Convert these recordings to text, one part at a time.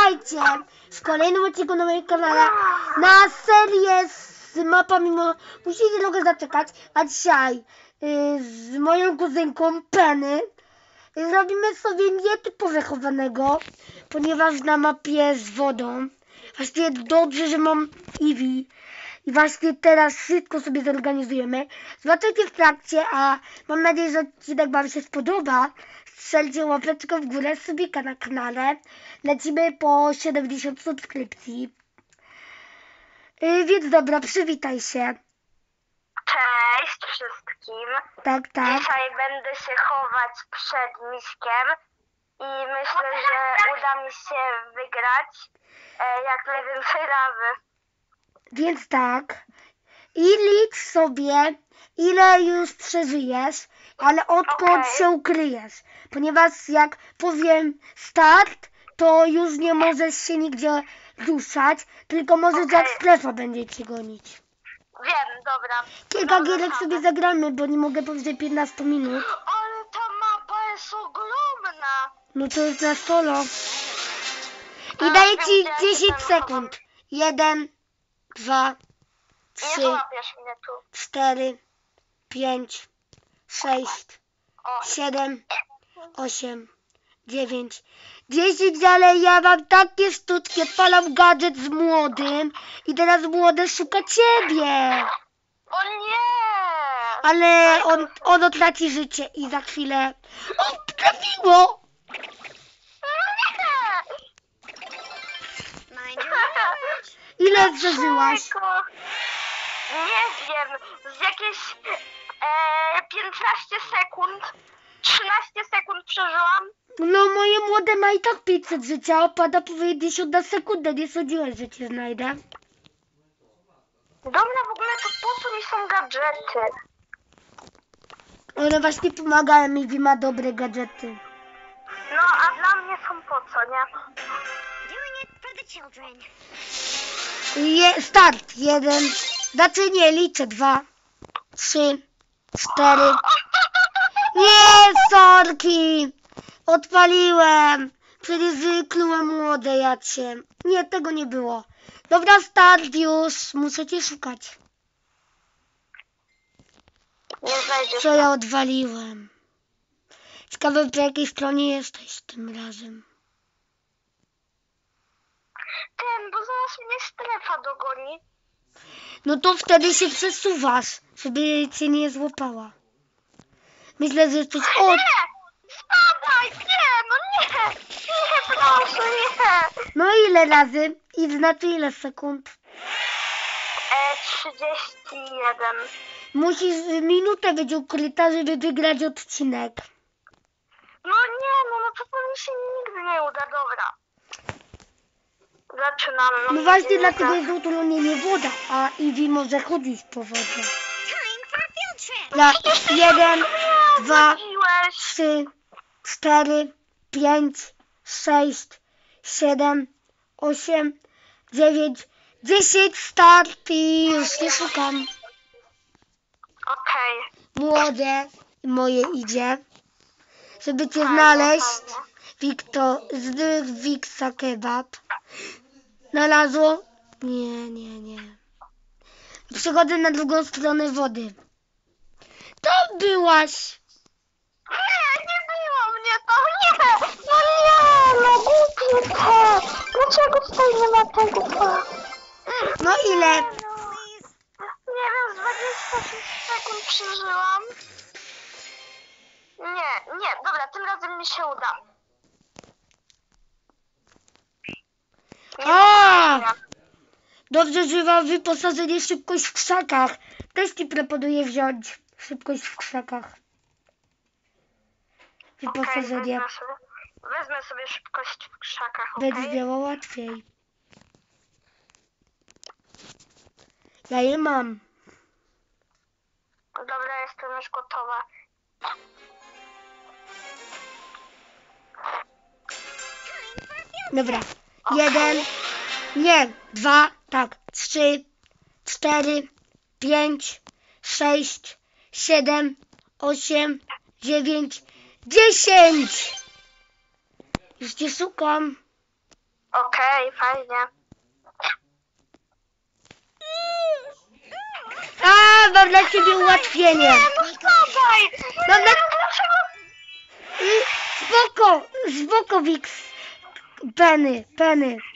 witajcie w kolejnym odcinku na moim kanale na serię z mapami. Musicie trochę zaczekać, a dzisiaj z moją kuzynką Penny zrobimy sobie nietypowo chowanego, ponieważ na mapie z wodą. Właśnie dobrze, że mam Eevee i właśnie teraz wszystko sobie zorganizujemy. Zobaczycie w trakcie, a mam nadzieję, że odcinek wam się spodoba. Strzelcie łapeczkę w górę, subika na kanale. Lecimy po 70 subskrypcji. Więc dobra, przywitaj się. Cześć wszystkim. Tak. Dzisiaj będę się chować przed miskiem i myślę, że uda mi się wygrać jak najwięcej razy. Więc tak. I licz sobie, ile już przeżyjesz, ale odkąd się ukryjesz. Ponieważ jak powiem start, to już nie możesz się nigdzie ruszać, tylko możesz jak strefa będzie cię gonić. Wiem, dobra. Kilka gierek sobie zagramy, bo nie mogę powyżej 15 minut. Ale ta mapa jest ogromna. No to jest na solo. I daję ci 10 sekund. 1, 2, 3, Nie złapiesz mnie tu. 4, 5, 6, 7, 8, 9, 10, ale ja mam takie sztuczki, odpalam gadżet z młodym i teraz młody szuka ciebie. O nie! Ale on traci życie i za chwilę... O, trafiło! Ile przeżyłaś? Nie wiem, z jakieś 15 sekund, 13 sekund przeżyłam. No moje młode ma i tak 500 życia, opada powiedzieć na sekundę, nie sądziłem, że cię znajdę. Dobra, w ogóle to po co mi są gadżety? One właśnie pomagają mi, ma dobre gadżety. No, a dla mnie są po co, nie? Start, 1, znaczy nie, liczę, 2, 3, 4. Nie, sorki, odpaliłem, przecież klułem młode jacie. Nie, tego nie było. Dobra, start już, muszę cię szukać. Nie znajdziesz. Co ja odwaliłem? Ciekawe, po jakiej stronie jesteś tym razem. Bo zaraz mnie strefa dogoni. No to wtedy się przesuwasz, żeby cię nie złapała. Myślę, że jesteś... O! Nie! Spadaj! Nie! No nie! Nie, proszę, nie! No ile razy? I znaczy ile sekund? 31. Musisz minutę być ukryta, żeby wygrać odcinek. No nie, no to mi się nigdy nie uda, dobra. Zaczynamy. No właśnie dlatego jest utrudnienie woda, a Eevee może chodzić po wodzie. 1, 2, 3, 4, 5, 6, 7, 8, 9, 10, start i już nie szukam. Okej. Młode moje idzie, żeby cię znaleźć. Wiksa kebab. Znalazło? Nie. Przechodzę na drugą stronę wody. To byłaś. Nie było mnie to, nie! No nie, no głupie te! Dlaczego tutaj nie ma tego to? No ile? Nie wiem, z 26 sekund przeżyłam. Nie, dobra, tym razem mi się uda. Dobrze, że mam wyposażenie szybkość w krzakach. Też ci proponuję wziąć szybkość w krzakach. Wyposażenie. Wezmę sobie szybkość w krzakach, Będzie działo łatwiej. Ja je mam. Dobra, jestem już gotowa. Dobra. 1, nie, 2, tak, 3, 4, 5, 6, 7, 8, 9, 10. Już cię szukam. Okej. Okej, fajnie. A, mam dla ciebie ułatwienie. No wstawaj! Mam dla... Dlaczego? Spoko, Wix. Penny.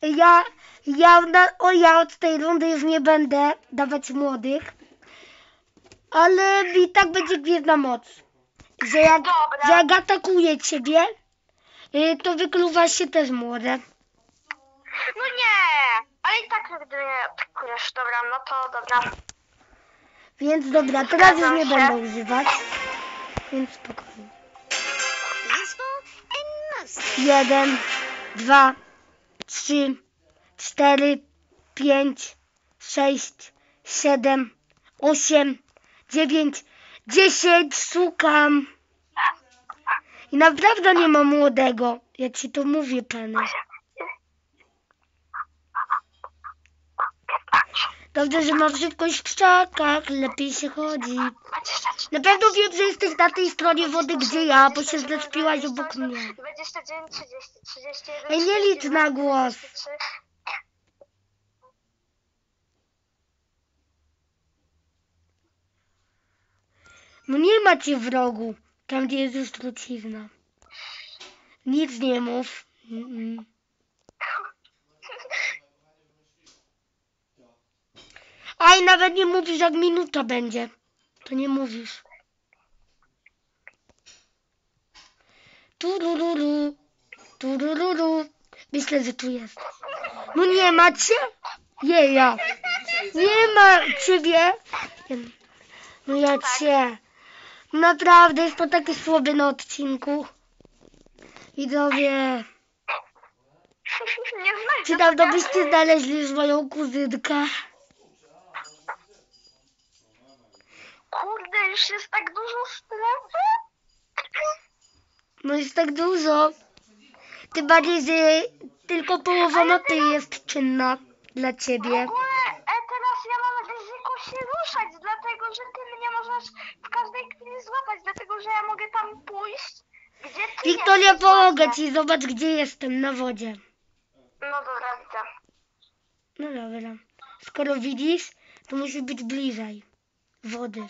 Ja od tej rundy już nie będę dawać młodych, ale i tak będzie gwiezdna moc, że jak atakuje ciebie, to wykluwa się też młode. No nie! Ale i tak nigdy nie atakujesz. Dobra, no to dobra. Więc dobra, teraz już Zgadzam nie się. będę używać, więc spokojnie. 1, 2, 3, 4, 5, 6, 7, 8, 9, 10, szukam. I naprawdę nie ma młodego. Ja ci to mówię, Penny. Dobrze, że mam szybkość w krzakach, lepiej się chodzi. Na pewno wiem, że jesteś na tej stronie wody, gdzie ja, bo się zrespiłaś obok mnie. 29, 30, 31, Ej, nie licz na głos. 33. No nie macie wrogu, tam gdzie jest już trucizna. Nic nie mów. Aj, nawet nie mówisz, jak minuta będzie. To nie mówisz. Turururu, turururu. Myślę, że tu jest. No nie macie? Jeja. Nie ma ciebie. No ja cię. Naprawdę, jest to takie słabe na odcinku. Widzowie. Nie znajdę. Czy dawno byście znaleźli już moją kuzynkę? Kurde, już jest tak dużo strefy? No jest tak dużo. Tym bardziej, że tylko połowa mapy jest czynna dla W ciebie. ogóle teraz ja mam ryzyko się ruszać, dlatego że ty mnie możesz w każdej chwili złapać, dlatego że ja mogę tam pójść, gdzie ty Wiktoria, jesteś pomogę właśnie. ci. Zobacz, gdzie jestem, na wodzie. No dobra, widzę. No dobra. Skoro widzisz, to musi być bliżej wody.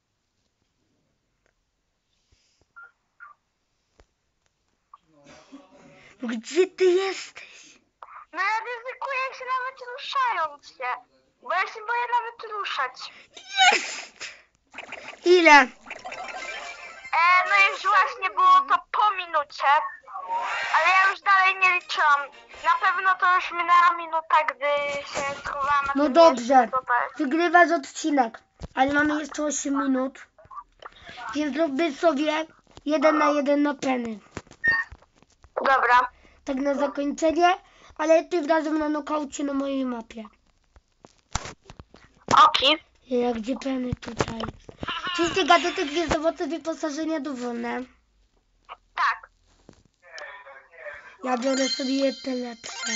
Gdzie ty jesteś? No ja ryzykuję się nawet ruszając się, bo ja się boję nawet ruszać. Jest! Ile? No już właśnie było to po minucie, ale ja już dalej nie liczyłam. Na pewno to już minęła minuta, gdy się schowałam. na No tym dobrze. miejscu, co to jest. Wygrywasz odcinek, ale mamy jeszcze 8 minut. Więc zróbmy sobie 1 na 1 na Penny. Dobra. Tak na zakończenie, ale tym razem na nokaucie na mojej mapie. Oki. Ja, gdzie Penny tutaj? Czyście gadżety gwiezdnomocy wyposażenia dowolne. Tak. Ja biorę sobie te lepsze.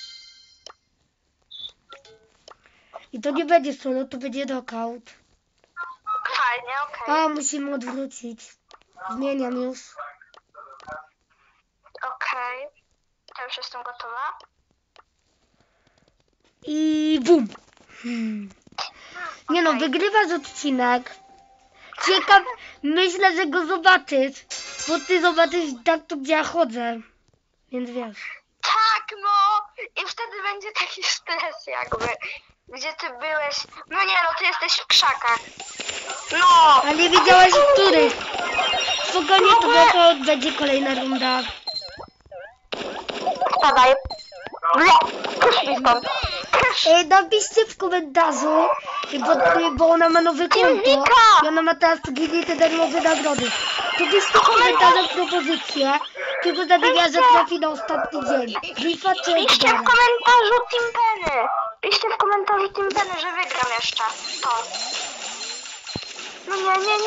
I to nie będzie solo, to będzie knockout. Fajnie, okej. A, musimy odwrócić. Zmieniam już. Okej. Ja już jestem gotowa. I bum. Nie no, wygrywasz odcinek. Ciekaw, myślę, że go zobaczysz. Bo ty zobaczysz tak tu, gdzie ja chodzę. Więc wiesz. Tak, no. I wtedy będzie taki stres jakby. Gdzie ty byłeś? No nie, no ty jesteś w krzakach. No. Ale nie wiedziałaś, w których. Spokojnie, to będzie kolejna runda. Spadaj. No, puść mi stąd. Napiszcie w komentarzu, bo ona ma nowe konto i ona ma teraz te darmowe nagrody. To piszcie w komentarzach propozycję, tylko zamienia, że trafi na ostatni dzień. Lifa czy Piszcie w komentarzu Team Penny. Piszcie w komentarzu Team Penny, że wygram jeszcze. To. No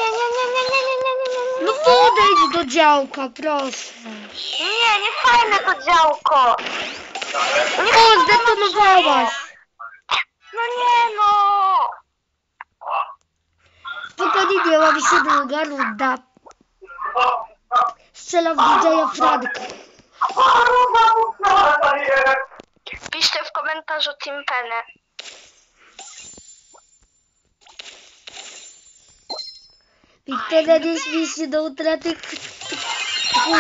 nie. No podejdź do działka, proszę. Nie fajne to działko. O, zdetonowałaś. No nie no. Spokojnie, nie ławi się druga runda. Strzela w DJ-a Franka. komentarzu Team Penny. Wiktoria, nie śmiej się do utraty krwi.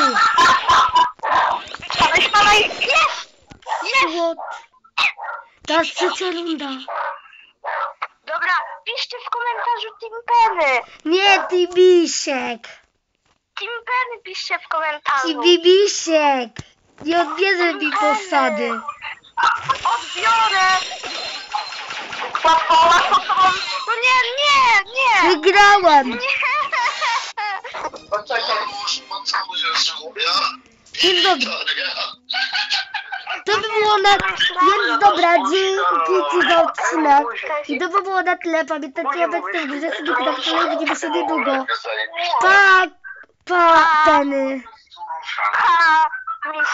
Jest! What? Teraz trzecia runda. Dobra, piszcie w komentarzu Team Penny. Nie, ty Bisiek. Team Penny piszcie w komentarzu. Ty Bibisiek. Nie odbierze mi posady. Odbiorę. Łatwo. No nie. Wygrałem. Nie. Dzień dobry. To by było na... Więc dobra, dzięki ci za odcinek. I to by było na tyle. Pamiętajcie, obecnie w grze sobie tak dalej. Widzimy się niedługo. Pa, Penny. Pa.